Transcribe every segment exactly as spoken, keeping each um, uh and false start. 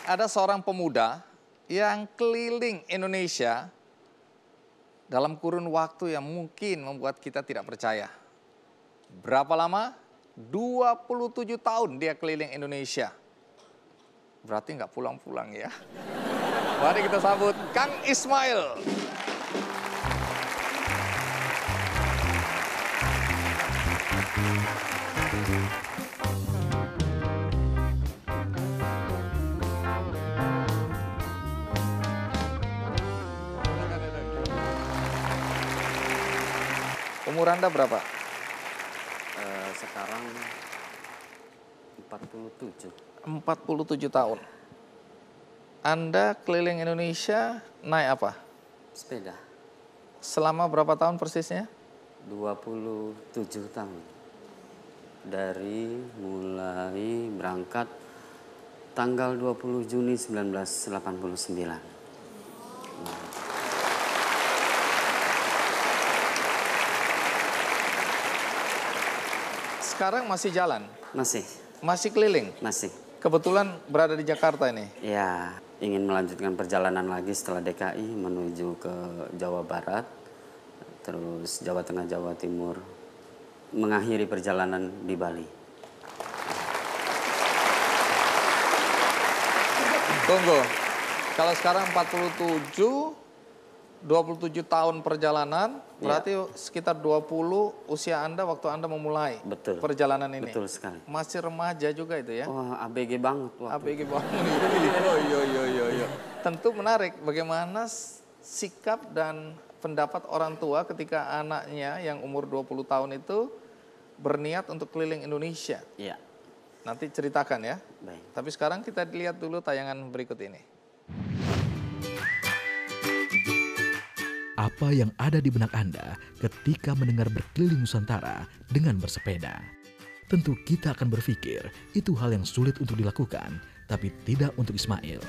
ada seorang pemuda yang keliling Indonesia dalam kurun waktu yang mungkin membuat kita tidak percaya. Berapa lama? dua puluh tujuh tahun dia keliling Indonesia. Berarti nggak pulang-pulang ya. Mari kita sambut Kang Ismail. Umur Anda berapa? Uh, sekarang empat puluh tujuh. empat puluh tujuh tahun. Anda keliling Indonesia naik apa? Sepeda. Selama berapa tahun persisnya? dua puluh tujuh tahun. Dari mulai berangkat tanggal dua puluh Juni seribu sembilan ratus delapan puluh sembilan. Nah. Sekarang masih jalan? Masih. Masih keliling? Masih. Kebetulan berada di Jakarta ini? Ya, ingin melanjutkan perjalanan lagi setelah D K I menuju ke Jawa Barat, terus Jawa Tengah, Jawa Timur, mengakhiri perjalanan di Bali. Tunggu, kalau sekarang empat puluh tujuh, dua puluh tujuh tahun perjalanan, berarti ya. Sekitar dua puluh usia Anda waktu Anda memulai Betul. Perjalanan ini. Betul sekali. Masih remaja juga itu ya? Wah, A B G banget waktu A B G banget. Oh, iya, iya, iya, iya. Tentu menarik bagaimana sikap dan pendapat orang tua ketika anaknya yang umur dua puluh tahun itu berniat untuk keliling Indonesia. Iya. Nanti ceritakan ya. Baik. Tapi sekarang kita lihat dulu tayangan berikut ini. Apa yang ada di benak Anda ketika mendengar berkeliling Nusantara dengan bersepeda? Tentu kita akan berpikir itu hal yang sulit untuk dilakukan, tapi tidak untuk Ismail.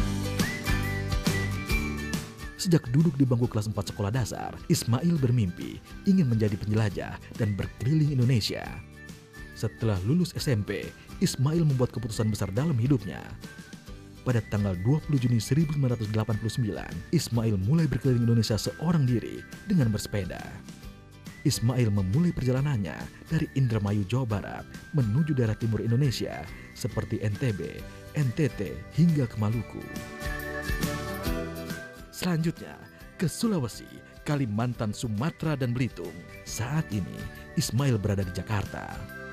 Sejak duduk di bangku kelas empat sekolah dasar, Ismail bermimpi ingin menjadi penjelajah dan berkeliling Indonesia. Setelah lulus S M P, Ismail membuat keputusan besar dalam hidupnya. Pada tanggal dua puluh Juni seribu sembilan ratus delapan puluh sembilan, Ismail mulai berkeliling Indonesia seorang diri dengan bersepeda. Ismail memulai perjalanannya dari Indramayu, Jawa Barat menuju daerah timur Indonesia seperti N T B, N T T hingga ke Maluku. Selanjutnya ke Sulawesi, Kalimantan, Sumatera, dan Belitung. Saat ini Ismail berada di Jakarta.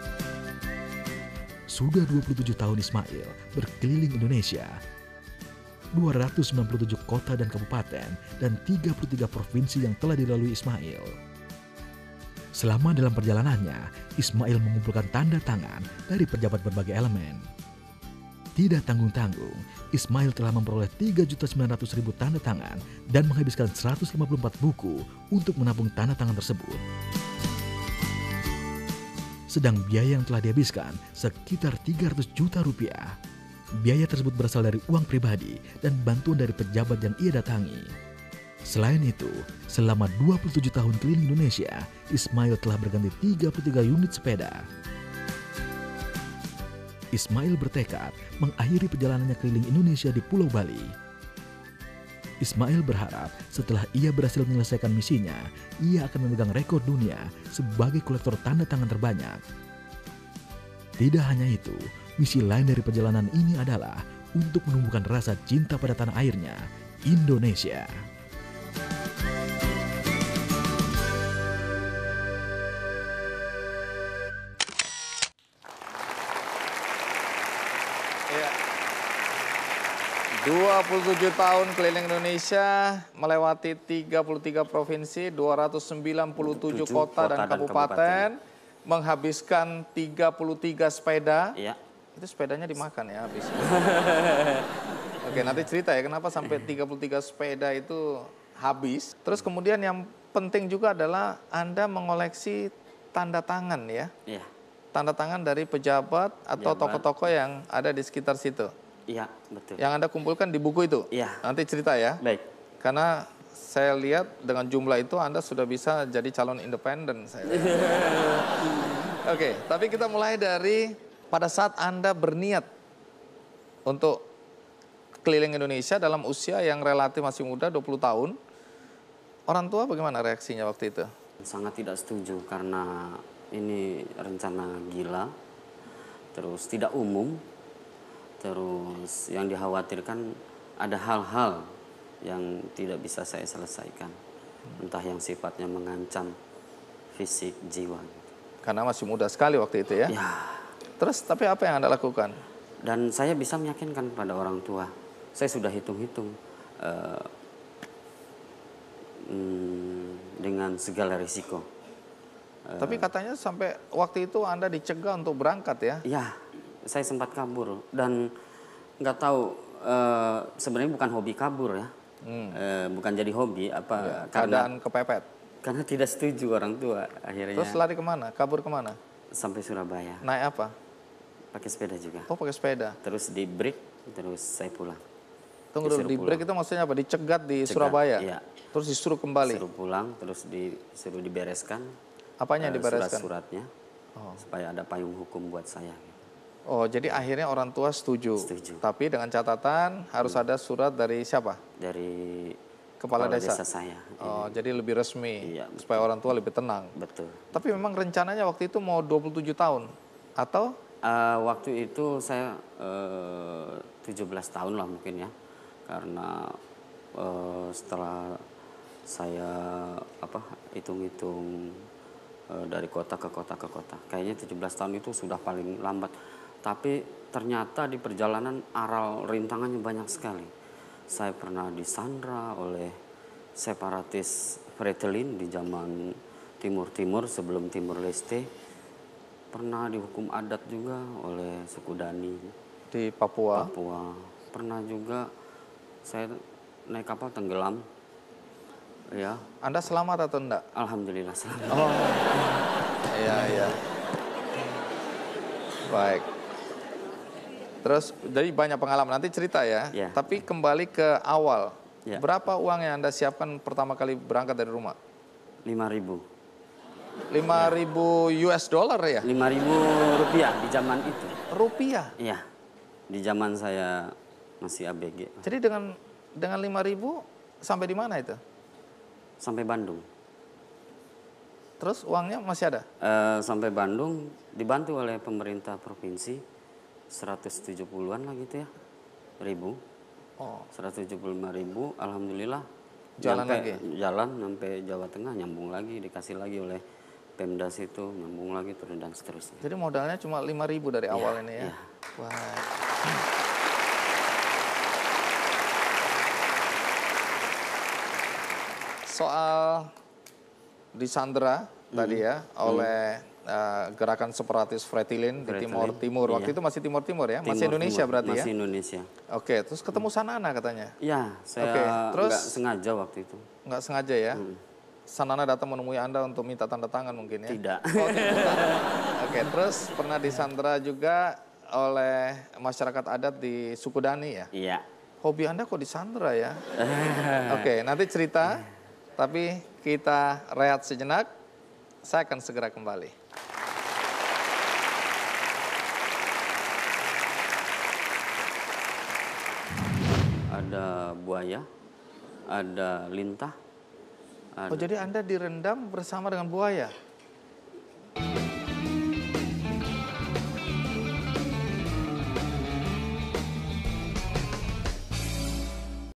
Sudah dua puluh tujuh tahun Ismail berkeliling Indonesia. dua ratus sembilan puluh tujuh kota dan kabupaten dan tiga puluh tiga provinsi yang telah dilalui Ismail. Selama dalam perjalanannya, Ismail mengumpulkan tanda tangan dari pejabat berbagai elemen. Tidak tanggung-tanggung, Ismail telah memperoleh tiga juta sembilan ratus ribu tanda tangan dan menghabiskan seratus lima puluh empat buku untuk menampung tanda tangan tersebut. Sedang biaya yang telah dihabiskan sekitar tiga ratus juta rupiah. Biaya tersebut berasal dari uang pribadi dan bantuan dari pejabat yang ia datangi. Selain itu, selama dua puluh tujuh tahun keliling Indonesia, Ismail telah berganti tiga puluh tiga unit sepeda. Ismail bertekad mengakhiri perjalanannya keliling Indonesia di Pulau Bali. Ismail berharap setelah ia berhasil menyelesaikan misinya, ia akan memegang rekor dunia sebagai kolektor tanda tangan terbanyak. Tidak hanya itu, misi lain dari perjalanan ini adalah untuk menumbuhkan rasa cinta pada tanah airnya, Indonesia. dua puluh tujuh tahun keliling Indonesia, melewati tiga puluh tiga provinsi, dua ratus sembilan puluh tujuh kota, kota dan, dan kabupaten, kabupaten, menghabiskan tiga puluh tiga sepeda. Iya. Itu sepedanya dimakan ya habis. Oke, nanti cerita ya kenapa sampai tiga puluh tiga sepeda itu habis. Terus kemudian yang penting juga adalah Anda mengoleksi tanda tangan ya. Iya. Tanda tangan dari pejabat atau tokoh-tokoh yang ada di sekitar situ. Iya, betul. Yang Anda kumpulkan di buku itu? Iya. Nanti cerita ya? Baik. Karena saya lihat dengan jumlah itu Anda sudah bisa jadi calon independen. Saya Oke, tapi kita mulai dari pada saat Anda berniat untuk keliling Indonesia dalam usia yang relatif masih muda, dua puluh tahun. Orang tua bagaimana reaksinya waktu itu? Sangat tidak setuju karena ini rencana gila, terus tidak umum, terus yang dikhawatirkan ada hal-hal yang tidak bisa saya selesaikan. Entah yang sifatnya mengancam fisik, jiwa. Karena masih muda sekali waktu itu ya? Ya. Terus tapi apa yang Anda lakukan? Dan saya bisa meyakinkan kepada orang tua. Saya sudah hitung-hitung uh, hmm, dengan segala risiko. Uh, Tapi katanya sampai waktu itu Anda dicegah untuk berangkat ya? Ya, saya sempat kabur dan nggak tahu. Uh, sebenarnya bukan hobi kabur ya, hmm. uh, bukan jadi hobi apa? Ya, karena keadaan kepepet. Karena tidak setuju orang tua akhirnya. Terus lari kemana? Kabur kemana? Sampai Surabaya. Naik apa? Pakai sepeda juga. Oh, pakai sepeda. Terus di break, terus saya pulang. Tunggu dulu, di break itu maksudnya apa? Dicegat di Cegat, Surabaya? Iya. Terus disuruh kembali? Suruh pulang, terus disuruh dibereskan. Apanya yang uh, dibereskan? Surat-suratnya, oh. supaya ada payung hukum buat saya. Oh, jadi akhirnya orang tua setuju. Setuju. Tapi dengan catatan harus hmm. ada surat dari siapa? Dari Kepala, Kepala desa. desa saya. Oh, iya. Jadi lebih resmi, iya, supaya orang tua lebih tenang. Betul. Tapi memang rencananya waktu itu mau dua puluh tujuh tahun, atau? Uh, waktu itu saya uh, tujuh belas tahun lah mungkin ya, karena uh, setelah saya apa hitung-hitung uh, dari kota ke kota ke kota, kayaknya tujuh belas tahun itu sudah paling lambat. Tapi ternyata di perjalanan aral rintangannya banyak sekali. Saya pernah disandra oleh separatis Fretilin di zaman Timur-Timur sebelum Timur Leste. Pernah dihukum adat juga oleh suku Dani di Papua. Papua. Pernah juga saya naik kapal tenggelam. Ya. Anda selamat atau enggak? Alhamdulillah selamat. Oh. Iya, iya. Baik. Terus jadi banyak pengalaman, nanti cerita ya. Ya. Tapi kembali ke awal. Ya. Berapa uang yang Anda siapkan pertama kali berangkat dari rumah? lima ribu. lima ribu U S dollar ya? lima ribu rupiah di zaman itu. Rupiah? Iya. Di zaman saya masih A B G. Jadi dengan dengan lima ribu sampai di mana itu? Sampai Bandung. Terus uangnya masih ada? Uh, sampai Bandung dibantu oleh pemerintah provinsi seratus tujuh puluhan lah gitu ya. Ribu. Oh. seratus tujuh puluh lima ribu, alhamdulillah. Jalan nyampe, lagi? Jalan sampai Jawa Tengah, nyambung lagi, dikasih lagi oleh Pemda situ, nyambung lagi terus dan seterusnya. Jadi modalnya cuma lima ribu dari ya, awal ini ya? Ya. Wah. Soal disandra hmm. tadi ya oleh hmm. uh, gerakan separatis Fretilin di Timur Timur. Waktu iya. itu masih Timur Timur ya? Timur, masih Indonesia Timur. berarti masih ya? Masih Indonesia. Oke, terus ketemu Sanana katanya? Iya, saya Oke, terus nggak sengaja waktu itu. Nggak sengaja ya? Hmm. Sanana datang menemui Anda untuk minta tanda tangan mungkin ya? Tidak. Oh, tidak. Oke, terus pernah disandra juga oleh masyarakat adat di suku Dani ya? Iya. Hobi Anda kok disandra ya? Oke, nanti cerita, tapi kita rehat sejenak. Saya akan segera kembali. Ada buaya, ada lintah. Ada. Oh, jadi Anda direndam bersama dengan buaya?